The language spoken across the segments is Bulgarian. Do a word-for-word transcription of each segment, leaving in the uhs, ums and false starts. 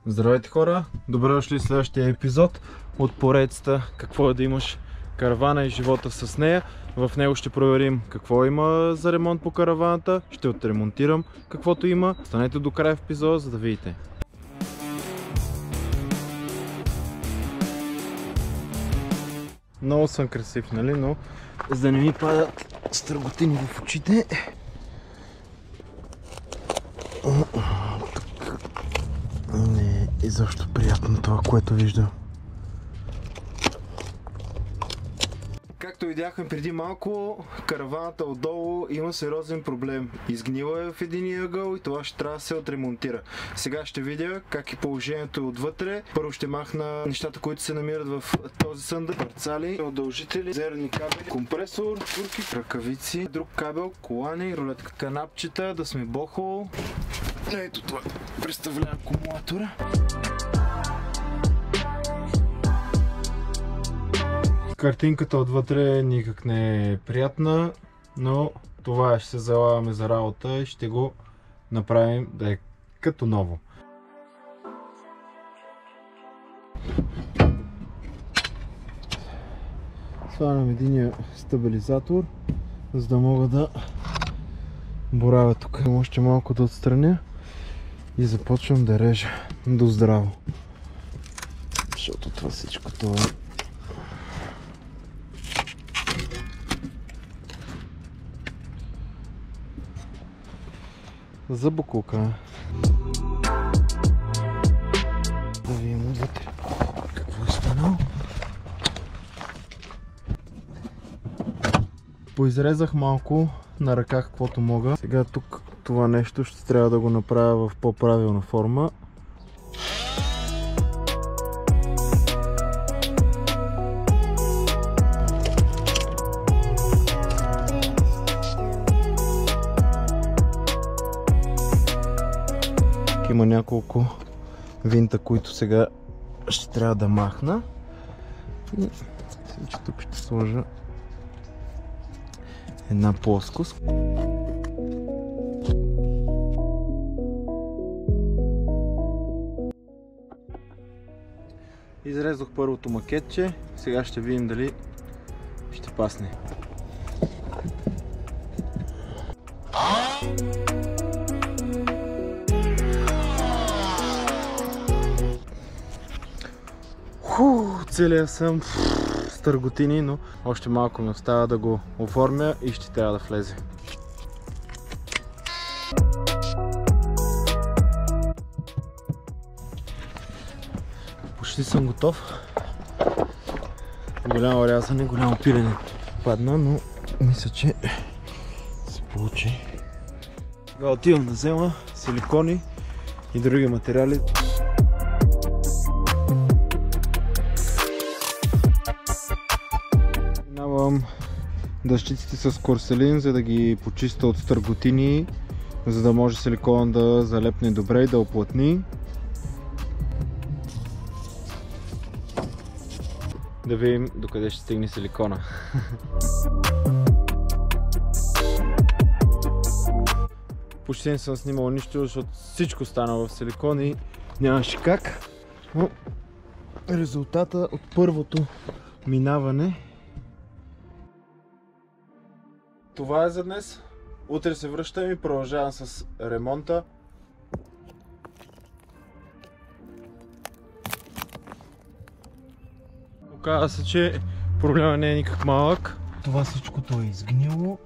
Здравейте хора! Добре дошли в следващия епизод от поредицата какво е да имаш каравана и живота с нея. В него ще проверим какво има за ремонт по караваната, ще отремонтирам каквото има. Останете до края в епизода, за да видите. Много съм красив, нали? Но за да не ми падат стърготини в очите. Не е изобщо приятно това, което виждам. Както видяхме преди малко, караваната отдолу има сериозен проблем. Изгнила е в единия ъгъл и това ще трябва да се отремонтира. Сега ще видя как е положението отвътре. Първо ще махна нещата, които се намират в този съндък. Парцали, удължители, зерни кабели, компресор, турки, ръкавици, друг кабел, колани, рулетка, канапчета, да сме бохол. Ето това представлява акумулатора. Картинката отвътре никак не е приятна, но това ще се залагаме за работа и ще го направим да е като ново. Свалям единия стабилизатор, за да мога да боравя тук. Още малко да отстраня и започвам да режа до здраво. Защото това всичко това е за буклука. Да видим отвътре какво е станало. Поизрезах малко на ръка каквото мога. Сега тук това нещо ще трябва да го направя в по-правилна форма. Има няколко винта, които сега ще трябва да махна. И сега тук ще сложа една плоскост. Изрезох първото макетче, сега ще видим дали ще пасне. Целия съм с търготини, но още малко ми остава да го оформя и ще трябва да влезе. Почти съм готов. Голямо рязане, голямо пилене падна, но мисля, че се получи. Сега отивам да взема силикони и други материали. Дъщиците с корселин, за да ги почиста от стърготини, за да може силикон да залепне добре и да оплътни. Да видим докъде ще стигне силикона. Почти не съм снимал нищо, защото всичко стана в силикон и нямаше как. Но резултата от първото минаване. Това е за днес. Утре се връщам и продължавам с ремонта. Оказва се, че проблема не е никак малък. Това всичкото е изгнило.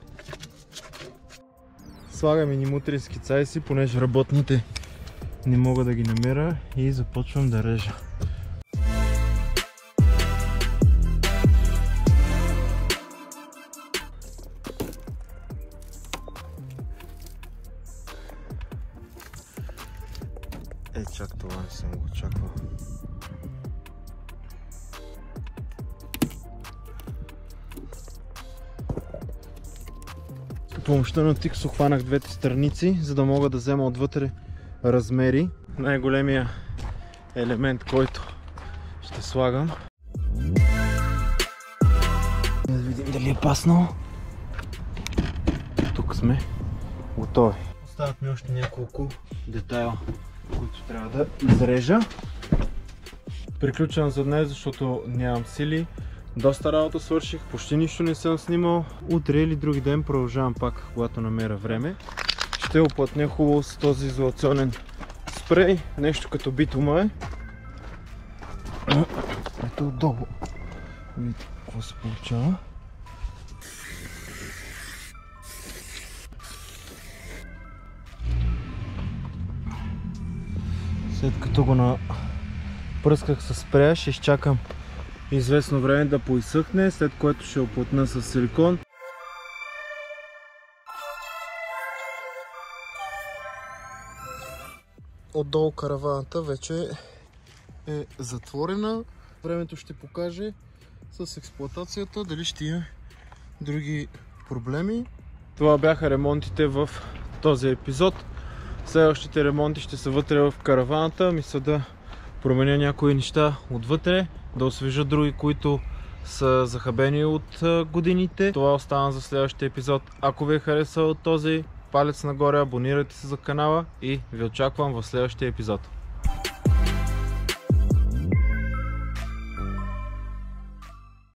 Слагам и мутрински цайси, понеже работните не мога да ги намеря и започвам да режа. Е, чак това не съм го очаквал. С помощта на тиксо хванах двете страници, за да мога да взема отвътре размери. Най-големия елемент, който ще слагам. Да видим дали е паснал. Тук сме готови. Остават ми още няколко детайла които трябва да изрежа. Приключвам за днес, защото нямам сили. Доста работа свърших, почти нищо не съм снимал. Утре или други ден продължавам пак, когато намеря време. Ще оплътня хубаво с този изолационен спрей, нещо като битума е. Ето отдолу. Видите какво се получава. След като го напръсках с спрея, ще изчакам известно време да поизсъхне, след което ще оплътна с силикон. Отдолу караваната вече е затворена. Времето ще покаже с експлоатацията дали ще има други проблеми. Това бяха ремонтите в този епизод. Следващите ремонти ще са вътре в караваната. Мисля да променя някои неща отвътре, да освежа други, които са захабени от годините. Това остана за следващия епизод. Ако ви е харесал този, палец нагоре, абонирайте се за канала и ви очаквам в следващия епизод.